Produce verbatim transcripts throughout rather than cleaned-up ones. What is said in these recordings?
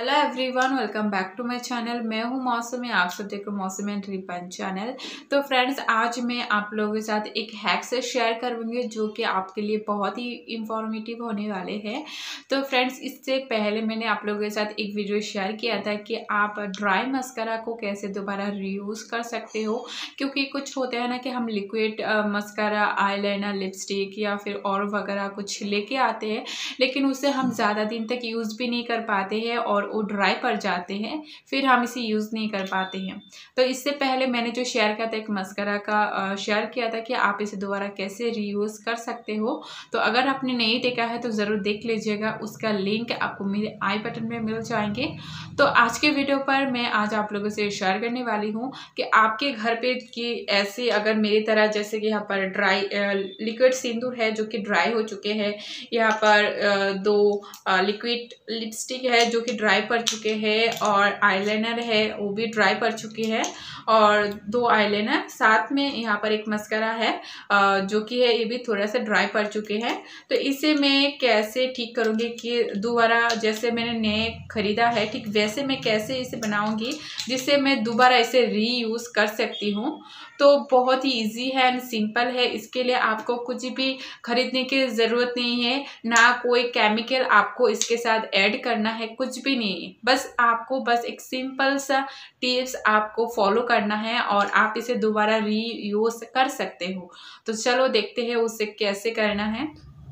Hello everyone, welcome back to my channel. मैं हूं मौसमी, आप सब देख रहे हो मौसमी एंड रिपन चैनल। तो फ्रेंड्स, आज मैं आप लोगों के साथ एक हैक से शेयर करूंगी जो कि आपके लिए बहुत ही इंफॉर्मेटिव होने वाले हैं। तो फ्रेंड्स, इससे पहले मैंने आप लोगों के साथ एक वीडियो शेयर किया था कि आप ड्राई मस्कारा को कैसे दोबारा रीयूज़ कर सकते हो, क्योंकि कुछ होता है ना कि हम लिक्विड मस्कारा, आईलाइनर, लिपस्टिक या फिर और वगैरह कुछ लेके आते हैं, लेकिन उसे हम ज़्यादा दिन तक यूज़ भी नहीं कर पाते हैं और वो ड्राई पड़ जाते हैं, फिर हम इसे यूज़ नहीं कर पाते हैं। तो इससे पहले मैंने जो शेयर किया था एक मस्कारा का शेयर किया था कि आप इसे दोबारा कैसे रीयूज़ कर सकते हो। तो अगर आपने नहीं देखा है तो ज़रूर देख लीजिएगा, उसका लिंक आपको मेरे आई बटन में मिल जाएंगे। तो आज के वीडियो पर मैं आज आप लोगों से शेयर करने वाली हूँ कि आपके घर पे कि ऐसे अगर मेरी तरह जैसे कि यहाँ पर ड्राई लिक्विड सिंदूर है जो कि ड्राई हो चुके हैं, यहाँ पर दो लिक्विड लिपस्टिक है जो कि ड्राई पड़ चुके हैं, और आईलाइनर है वो भी ड्राई पड़ चुके हैं, और दो आईलाइनर साथ में यहाँ पर एक मस्कारा है जो कि है ये भी थोड़ा सा ड्राई पड़ चुके हैं। तो इसे मैं कैसे ठीक करूँगी कि दोबारा जैसे मैंने नए खरीदा है ठीक वैसे मैं कैसे इसे बनाऊँगी जिससे मैं दोबारा इसे रीयूज़ कर सकती हूँ। तो बहुत ही इजी है एंड सिंपल है। इसके लिए आपको कुछ भी खरीदने की ज़रूरत नहीं है, ना कोई केमिकल आपको इसके साथ ऐड करना है, कुछ भी नहीं है। बस आपको बस एक सिंपल सा टिप्स आपको फॉलो करना है और आप इसे दोबारा रीयूज कर सकते हो। तो चलो देखते हैं उसे कैसे करना है।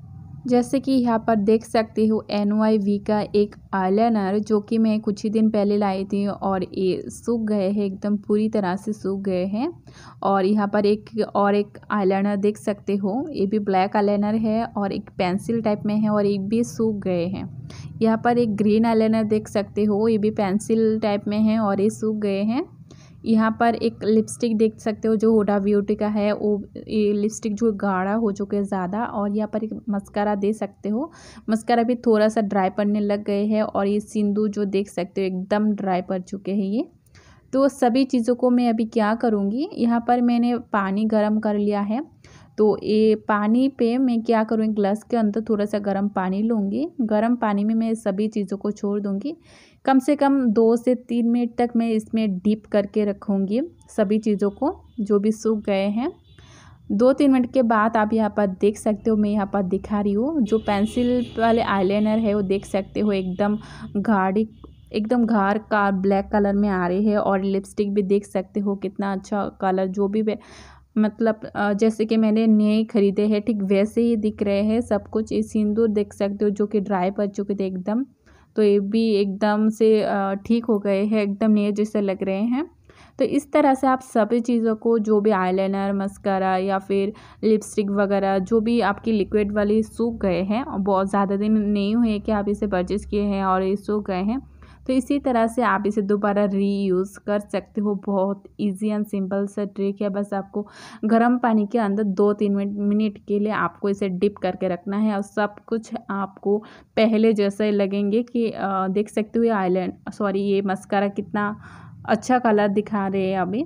जैसे कि यहाँ पर देख सकते हो एन वाई वी का एक आईलाइनर जो कि मैं कुछ ही दिन पहले लाई थी और ये सूख गए हैं, एकदम पूरी तरह से सूख गए हैं। और यहाँ पर एक और एक आईलाइनर देख सकते हो, ये भी ब्लैक आईलाइनर है और एक पेंसिल टाइप में है और ये भी सूख गए हैं। यहाँ पर एक ग्रीन आईलाइनर देख सकते हो, ये भी पेंसिल टाइप में है और ये सूख गए हैं। यहाँ पर एक लिपस्टिक देख सकते हो जो हुडा ब्यूटी का है, वो ये लिपस्टिक जो गाढ़ा हो चुके हैं ज़्यादा। और यहाँ पर एक मस्कारा दे सकते हो, मस्कारा भी थोड़ा सा ड्राई पड़ने लग गए हैं। और ये सिंदूर जो देख सकते हो एकदम ड्राई पड़ चुके हैं ये। तो सभी चीज़ों को मैं अभी क्या करूँगी, यहाँ पर मैंने पानी गर्म कर लिया है। तो ये पानी पे मैं क्या करूँगी, ग्लास के अंदर थोड़ा सा गर्म पानी लूँगी। गर्म पानी में मैं सभी चीज़ों को छोड़ दूँगी, कम से कम दो से तीन मिनट तक मैं इसमें डीप करके रखूँगी सभी चीज़ों को जो भी सूख गए हैं। दो तीन मिनट के बाद आप यहाँ पर देख सकते हो, मैं यहाँ पर दिखा रही हूँ जो पेंसिल वाले आईलाइनर है वो देख सकते हो एकदम गाढ़ी, एकदम गाढ़ का ब्लैक कलर में आ रहे हैं। और लिपस्टिक भी देख सकते हो कितना अच्छा कलर, जो भी मतलब जैसे कि मैंने नए खरीदे हैं ठीक वैसे ही दिख रहे हैं सब कुछ। ये सिंदूर देख सकते हो जो कि ड्राई पड़ चुके थे एकदम, तो ये भी एकदम से ठीक हो गए हैं, एकदम नए जैसे लग रहे हैं। तो इस तरह से आप सभी चीज़ों को, जो भी आईलाइनर, मस्कारा या फिर लिपस्टिक वगैरह जो भी आपकी लिक्विड वाली सूख गए हैं, बहुत ज़्यादा दिन नहीं हुए कि आप इसे परचेज़ किए हैं और ये सूख गए हैं, तो इसी तरह से आप इसे दोबारा रीयूज़ कर सकते हो। बहुत इजी एंड सिंपल सा ट्रिक है। बस आपको गर्म पानी के अंदर दो तीन मिनट मिनट के लिए आपको इसे डिप करके रखना है और सब कुछ आपको पहले जैसे लगेंगे कि आ, देख सकते हो ये आईलाइनर सॉरी ये मस्कारा कितना अच्छा कलर दिखा रहे हैं अभी।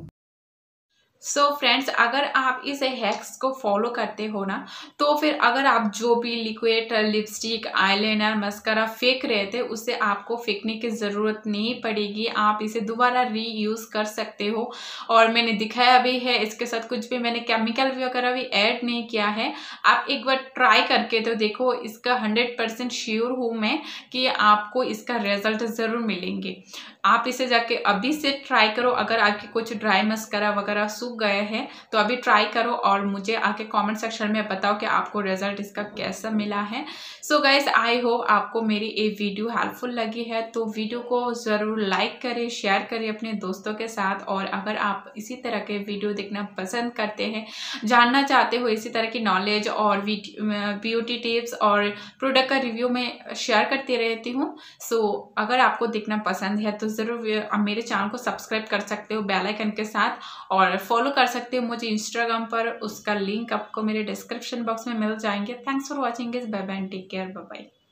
सो so फ्रेंड्स, अगर आप इस हैक्स को फॉलो करते हो ना, तो फिर अगर आप जो भी लिक्विड लिपस्टिक, आईलाइनर, मस्कारा फेंक रहे थे उसे आपको फेंकने की ज़रूरत नहीं पड़ेगी। आप इसे दोबारा रीयूज़ कर सकते हो। और मैंने दिखाया भी है, इसके साथ कुछ भी मैंने केमिकल वगैरह भी ऐड नहीं किया है। आप एक बार ट्राई करके तो देखो, इसका हंड्रेड परसेंट श्योर हूँ मैं कि आपको इसका रिजल्ट ज़रूर मिलेंगे। आप इसे जाके अभी से ट्राई करो। अगर आपके कुछ ड्राई मस्कारा वगैरह सूख गए हैं तो अभी ट्राई करो और मुझे आके कमेंट सेक्शन में बताओ कि आपको रिजल्ट इसका कैसा मिला है। सो गाइस, आई होप आपको मेरी ये वीडियो हेल्पफुल लगी है, तो वीडियो को ज़रूर लाइक करें, शेयर करें अपने दोस्तों के साथ। और अगर आप इसी तरह के वीडियो देखना पसंद करते हैं, जानना चाहते हो इसी तरह की नॉलेज और ब्यूटी टिप्स और प्रोडक्ट का रिव्यू में शेयर करती रहती हूँ। सो अगर आपको देखना पसंद है तो ज़रूर मेरे चैनल को सब्सक्राइब कर सकते हो बेल आइकन के साथ, और फॉलो कर सकते हो मुझे इंस्टाग्राम पर। उसका लिंक आपको मेरे डिस्क्रिप्शन बॉक्स में मिल जाएंगे। Thanks for watching, bye bye, take care, bye bye.